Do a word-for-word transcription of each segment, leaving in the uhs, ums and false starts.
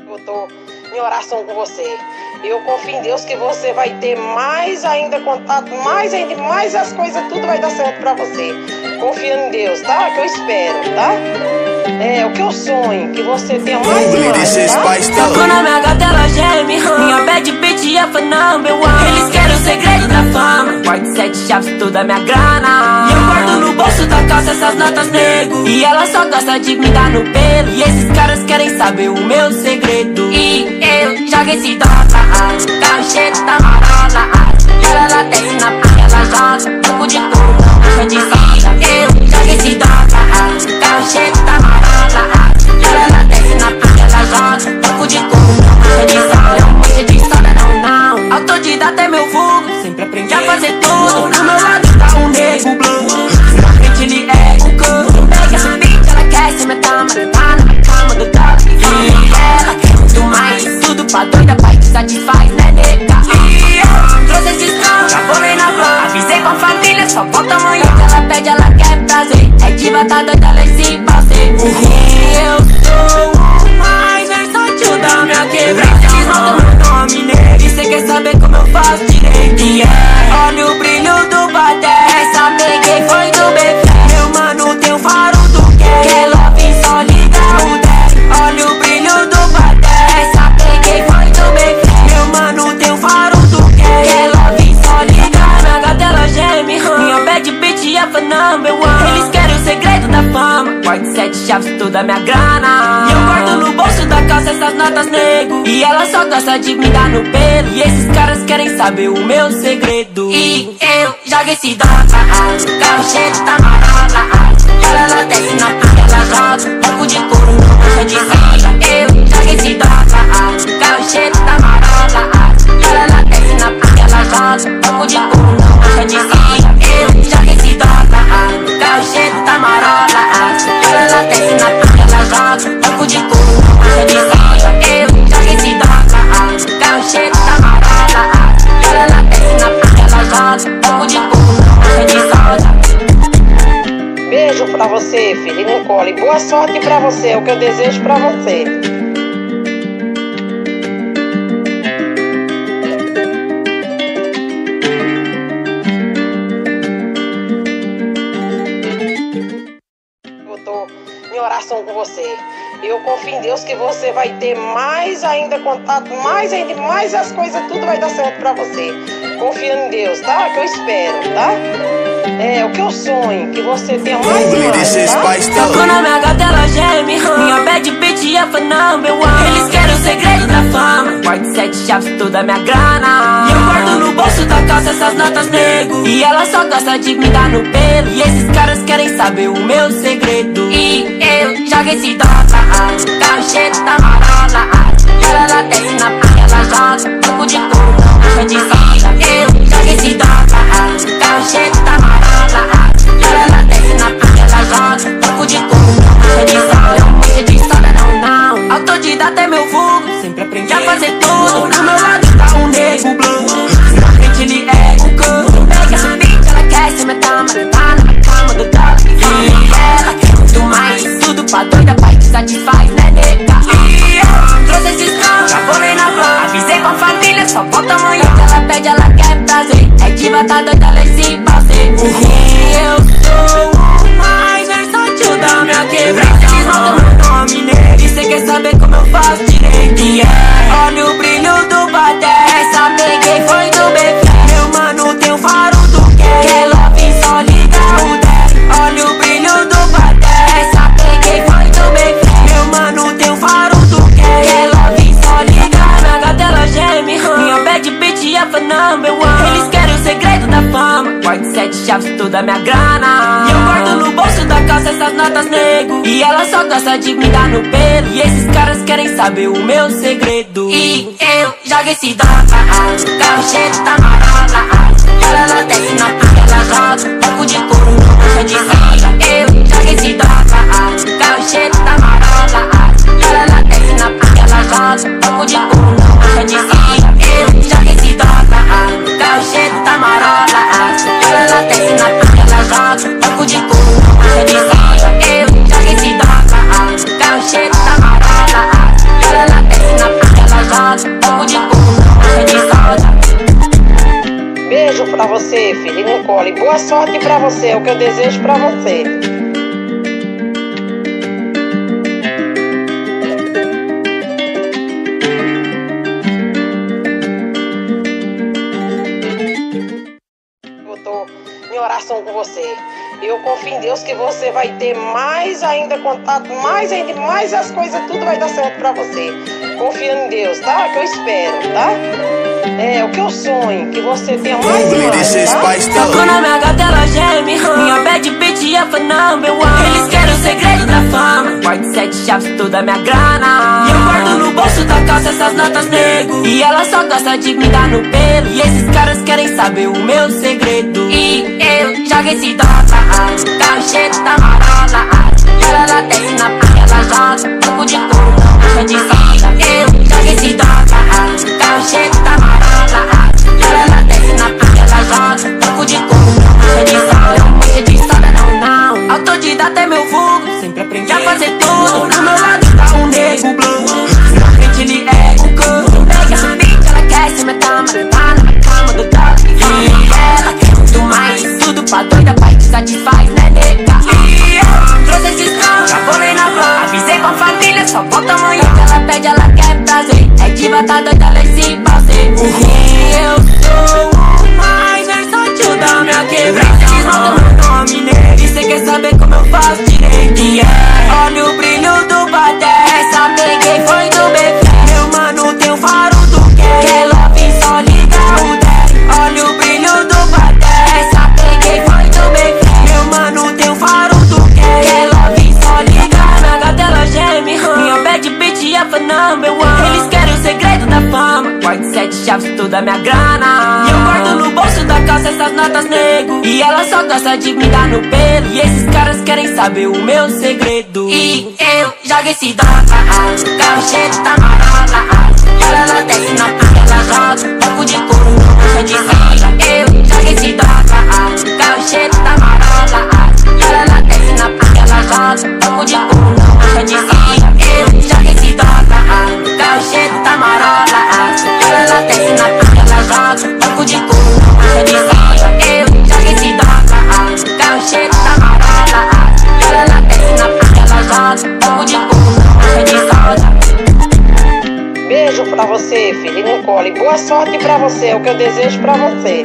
Eu tô em oração com você. Eu confio em Deus que você vai ter mais ainda contato, mais ainda, mais as coisas, tudo vai dar certo pra você. Confiando em Deus, tá? Que eu espero, tá? É o que eu sonho, que você tenha mais e mais, tá? Tocou na minha gata, ela geme, minha bad bitch é for number one. Eles querem o segredo da fama, guardo sete chaves, toda minha grana. E eu guardo no bolso da calça essas notas, nego. E ela só gosta de me dar no pelo. E esses caras querem saber o meu segredo. E eu jogo esse dólar, tá cheio da marola. E ela, ela desce na praia, ela joga pouco de couro, não deixa de sola. Eu jogo esse dólar, tá cheio da marola. E ela, ela desce na praia, ela joga pouco de couro, não deixa de sola. Não deixa de sola, não, não. Autodidata é meu vulgo, sempre aprendi a fazer tudo. Do meu lado tá um nego blue, na frente ele é o cão. Pega essa bitch, ela quer se meter, mas tá na cama do top. E ela quer muito mais, tudo pra doida, pai que satisfaz, né, nega? E eu trouxe esses cão, já bolei na van. Avisei com a família, só volta amanhã. Ela pede, ela quer prazer, é diva, tá doida, ela é esse passeio. Eu sou o mais versátil da minha quebrada. Eles notam meu nome nele, e cê quer saber como eu faço direito. Yeah. Olha o brilho do baté, essa peguei foi do bebê. Meu mano tem o faro do que, que ela vem só liga o dez. Olha o brilho do baté, essa peguei foi do bebê. Meu mano tem o faro do que, que ela vem só liga. Minha gata ela geme, minha bad bitch é for number one. Eles querem o segredo da fama, guardo sete chaves, toda minha grana. E eu guardo no bolso da calça essas notas, nego. E ela só gosta de me dar no pelo. E esses caras querem saber o meu segredo. E eu jogo esse dólar, carro cheio da marola. E ela, ela desce na praia, ela joga pouco de couro, não deixa de sola. Eu jogo esse dólar, carro cheio da marola. E ela, ela desce na praia, ela joga pouco de couro, não deixa de sola. Eu jogo esse dólar, carro cheio da marola. E ela, ela desce na praia, ela joga pouco de couro, não deixa de sola. Eu jogo esse dólar, carro cheio da marola. E ela, ela desce na praia, ela joga pouco de couro, não deixa de sola. Beijo pra você, filho, e Nicole. Boa sorte pra você, é o que eu desejo pra você. Eu tô em oração com você. Eu confio em Deus que você vai ter mais ainda contato, mais ainda, mais as coisas, tudo vai dar certo pra você. Confiando em Deus, tá? Que eu espero, tá? É o que eu sonho, que você tenha mais e mais, tá? Tocou na minha gata, ela geme, minha bad bitch é for number one. Eles querem o segredo da fama, guardo sete chaves, toda minha grana. E eu guardo no bolso da calça essas notas, nego. E ela só gosta de me dar no pelo. E esses caras querem saber o meu segredo. E eu jogo esse dólar, carro cheio da marola. E ela, ela desce na praia, ela joga pouco de couro, não deixa de sola. Eu jogo esse dólar, carro cheio da marola. E ela, ela desce na praia, ela joga pouco de couro, não deixa de sola. Não deixa de sola, não, não. Autodidata é meu vulgo, sempre aprendi a fazer tudo. Do meu lado tá um nego blue, na frente ele é o cão. Pega essa bitch, ela quer se meter, mas tá na cama do top. E ela quer muito mais, tudo pra doida, pai que satisfaz, né, nega? E eu trouxe esses cão, já bolei na van. Avisei com a família, só volta amanhã. Ela pede, ela quer prazer, é diva, tá doida, ela é esse passeio. Eu sou o mais versátil da minha quebrada. Eles notam meu nome nele, e cê quer saber como eu faço direito. Yeah. Olha o brilho do baté, essa peguei foi do bebê. Meu mano tem o faro do que, que ela vem só liga o dez. Olha o brilho do baté, essa peguei foi do bebê. Meu mano tem o faro do que, que ela vem só liga. Minha gata ela geme, minha bad bitch é for number one. Eles querem o segredo da fama, guardo sete chaves, toda minha grana. E eu guardo no bolso da calça essas notas, nego. E ela só gosta de me dar no pelo. E esses caras querem saber o meu segredo. E eu jogo esse dólar, carro cheio da marola. E ela, ela desce na praia, ela joga pouco de couro, não deixa de sola. Eu jogo esse dólar, carro cheio da marola. E ela, ela desce na praia, ela joga pouco de couro, não deixa de sola. Eu jogo esse dólar, carro cheio da marola. E ela, ela desce na praia, ela joga pouco de couro, não deixa de sola. Eu jogo esse dólar, carro cheio da marola. E ela, ela desce na Nicole. Boa sorte pra você, é o que eu desejo pra você. Eu tô em oração com você. Eu confio em Deus que você vai ter mais ainda contato, mais ainda, mais as coisas, tudo vai dar certo pra você. Confiando em Deus, tá? Que eu espero, tá? É o que eu sonho, que você tenha mais e mais, tá? Tocou na minha gata, ela geme, hum. Minha bad bitch é for number one. Eles querem o segredo da fama. Guardo sete chaves, toda a minha grana. E eu guardo no bolso da calça essas notas, nego. E ela só gosta de me dar no pelo. E esses caras querem saber o meu segredo. E eu jogo esse dólar, carro cheio da marola. E ela, ela desce na praia, ela joga toco de couro, não de fila. Eu jogo esse dólar, carro cheio da marola. E ela, ela desce na praia, ela joga toco de couro, não de fila. Não mancha de história, não, não. Autodidata é meu vulgo, sempre aprendi a fazer tudo. Do meu lado tá um nego blue, na frente ele é o cão. Pega essa pica, ela quer se meter, mas tá na cama do top. E ela quer muito mais, tudo pra doida, pai que satisfaz, né, nega? E eu trouxe esses cão, já vou nem na van. Avisei com a família, só volta amanhã. Ela pede, ela quer prazer, é diva, tá doida, ela é esse prazer. E eu sou o mais versátil da minha quebrada. Eles mandam meu nome nele, e cê quer saber como eu faço direito. Yeah. Olha o brilho do baté, essa peguei foi do bebê. Meu mano tem o faro do que, que ela vem só ligar o dez. Olha o brilho do baté, essa peguei foi do bebê. Meu mano tem o faro do que, que ela vem só ligar. Minha gata ela geme, hum. Minha bad bitch é for number one. Eles querem o segredo da fama. Guardo sete chaves, toda a minha grana. E eu guardo no bolso da calça essas notas, nego. E ela só gosta de me dar no pelo. E esses caras querem saber o meu segredo. E eu jogo esse dólar, carro cheio da marola. E ela, ela desce na praia, ela joga toco de couro, não mancha de fila. Eu jogo esse dólar, carro cheio da marola. E ela, ela desce na praia, ela joga toco de couro, não mancha de fila. Eu jogo esse dólar, carro cheio da marola. E ela, ela desce na praia, ela joga toco de couro, não mancha de fila. Eu jogo esse dólar, carro cheio da marola. E ela, ela desce na praia, ela joga toco de couro, não mancha de fila. Beijo pra você, filha Nicole. Boa sorte pra você, é o que eu desejo pra você.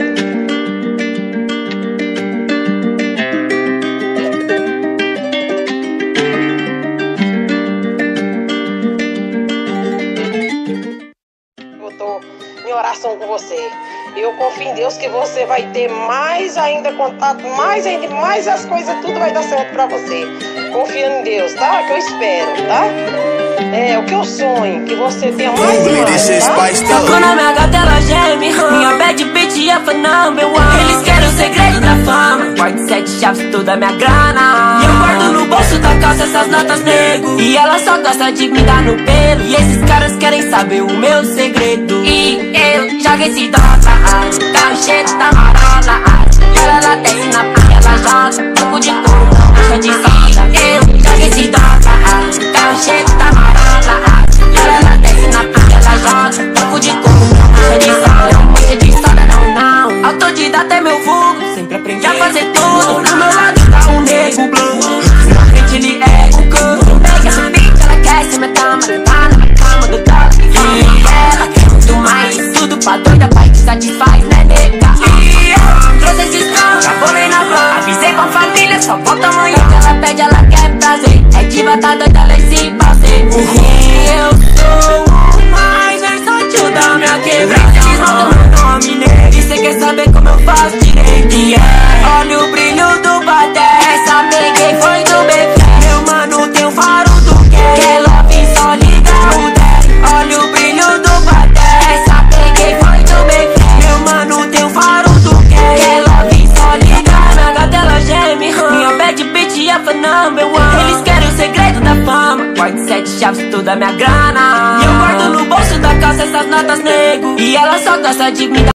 Eu tô em oração com você. Eu confio em Deus que você vai ter mais ainda contato, mais ainda, mais as coisas, tudo vai dar certo pra você. Confiando em Deus, tá? Que eu espero, tá? É o que eu sonho, que você tenha mais e mais, tá? Tocou na minha gata, ela geme, hum. Minha bad bitch é for number one. Eles querem o segredo da fama. Guardo sete chaves, toda a minha grana. E eu guardo no bolso da calça essas notas, nego. E ela só gosta de me dar no pelo. E esses caras querem saber o meu segredo. E eu jogo esse dólar, carro cheio da marola. E ela, ela desce na praia, ela joga toco de couro, não mancha de fila. Eu jogo esse dólar, carro cheio da marola. E ela, ela desce na praia, ela joga toco de couro, não mancha de fila. Não mancha de história, não, não. Autodidata é meu vulgo, sempre aprendi a fazer tudo. Do meu lado tá um nego blue, na frente ele é o cão. Pega essa pica, ela quer se meter, mas tá na cama do top. E ela quer muito mais, tudo pra doida, pai que satisfaz, né, nega? E eu trouxe esses cão, já vou nem na van. Avisei com a família, só volta amanhã. Ela pede, ela quer prazer, é diva, tá doida, ela é esse prazer. E eu sou o mais versátil da minha quebrada. Eles mandam meu nome nele, e cê quer saber como eu faço direito. Yeah. Olha o brilho do baté, essa peguei foi do bebê. Meu mano tem o faro do que, que ela vem só ligar o dez. Olha o brilho do baté, essa peguei foi do bebê. Meu mano tem o faro do que, que ela vem só ligar. Minha gata ela geme, hum. Minha bad bitch é for number one. Eles querem o segredo da fama. Guardo sete chaves, toda a minha grana. E eu guardo no bolso da calça essas notas, nego. E ela só gosta de me dar